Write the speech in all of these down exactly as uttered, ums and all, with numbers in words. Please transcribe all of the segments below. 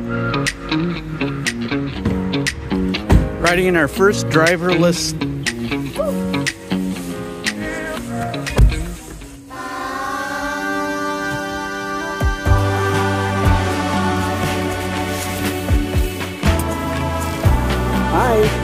Riding in our first driverless. Hi.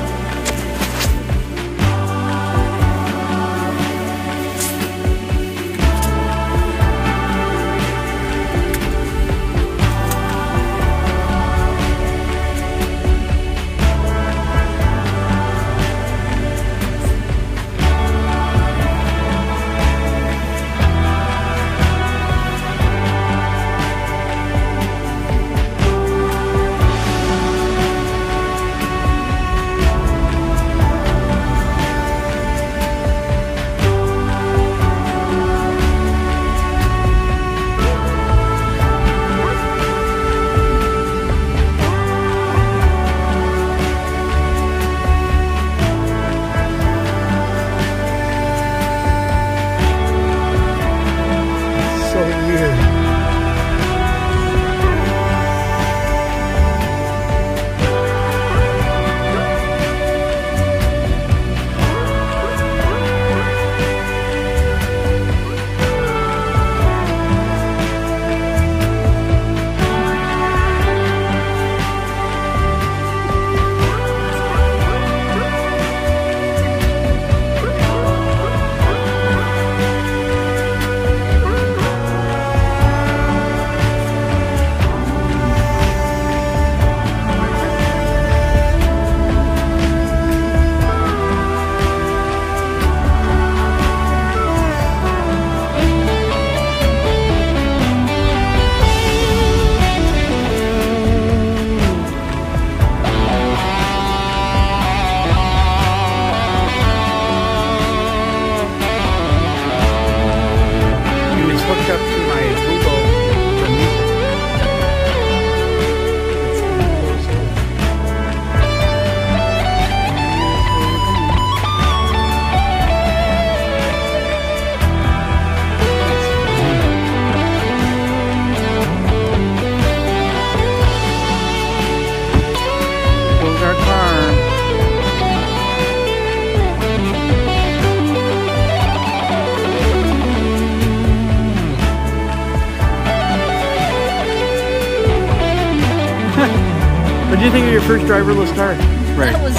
What do you think of your first driverless car? Right. That was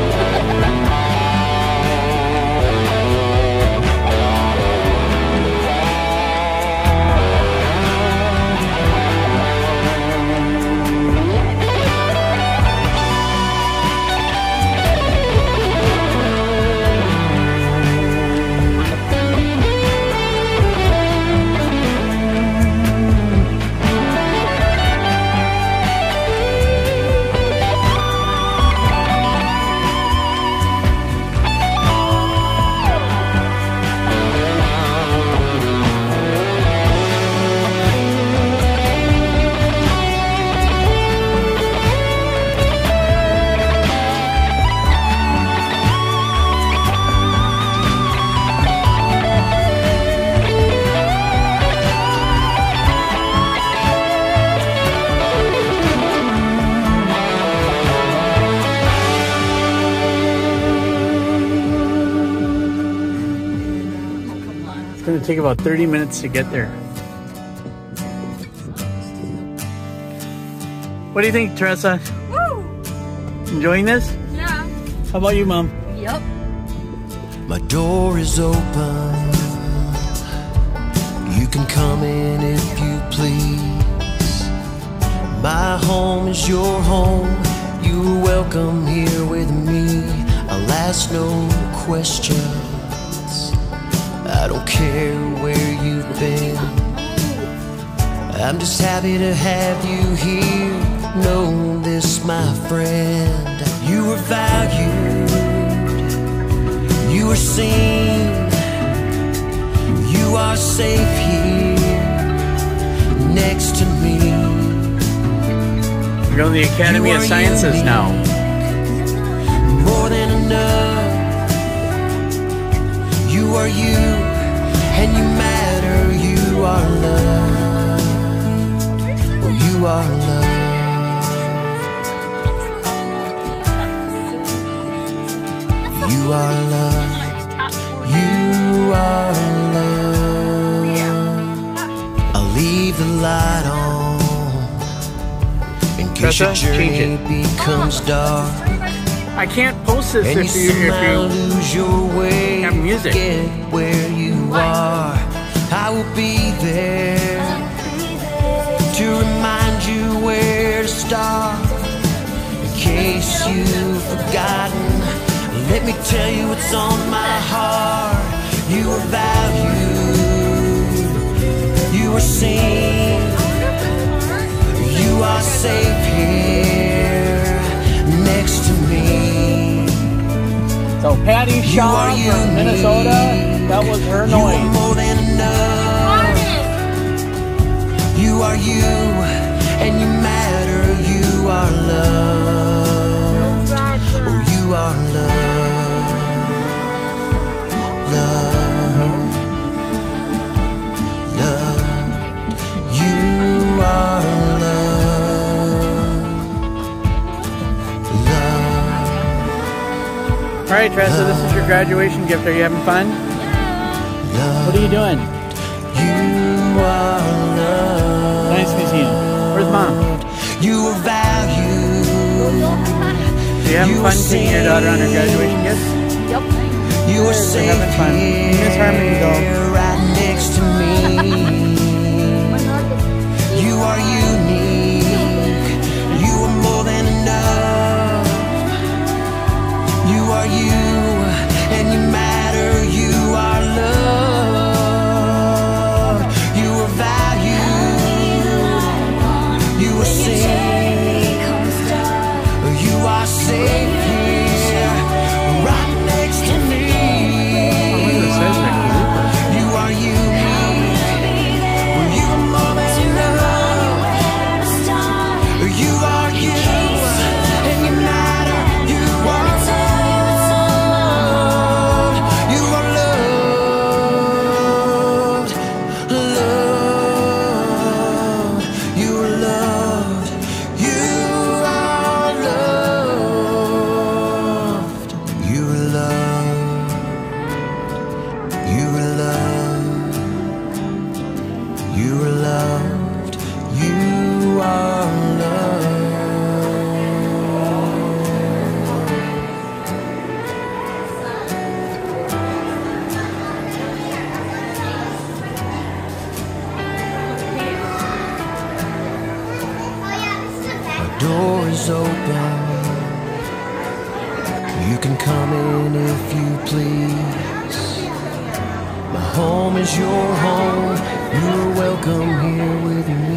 It's going to take about thirty minutes to get there. What do you think, Teresa? Woo! Enjoying this? Yeah. How about you, Mom? Yep. My door is open. You can come in if you please. My home is your home. You're welcome here with me. I'll ask no questions. I don't care where you've been. I'm just happy to have you here. Know this, my friend. You are valued. You are seen. You are safe here next to me. You're going to the Academy of Sciences now. More than enough. You are you, and you matter. You are loved. Oh, you are loved. You are loved. You are loved. I'll leave the light on in case your journey becomes dark. I can't post this and if you, you if you lose your way have music. To get where you are. I will be there to remind you where to start. In case you've forgotten, let me tell you what's on my heart. You are valued. You are seen. You are safe here next to me. So Patty Shaw from Minnesota, that was her noise. You are more than enough. You are you, and you matter. You are love. Oh, you are love. Love. Love. You are love. Love. All right, Tressa, this is your graduation gift. Are you having fun? Love. What are you doing? You are love. Science Museum. Where's Mom? You are valued. Are you having fun taking your daughter on her graduation gift? Yep. You are We're safe having fun. Miss Harmony, though. right next to me. You are unique. You are more than enough. You are you, and you matter. You are love. You are valued. You are seen. You are safe here, right next to me. You are unique. You are more than enough. You are you, and you matter. You are loved. You are loved. Loved. You are loved. You are loved. You are loved. You are loved. You are loved. You are loved. Our door is open. You can come in if you please. My home is your home. You're welcome here with me.